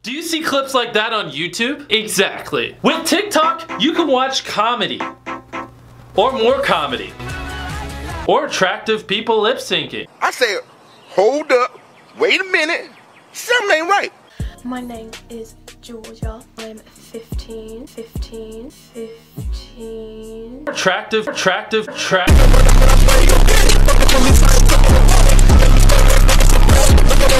Do you see clips like that on YouTube? Exactly. With TikTok, you can watch comedy. Or more comedy. Or attractive people lip syncing. I said, hold up, wait a minute, something ain't right. My name is Georgia. I'm 15. Attractive.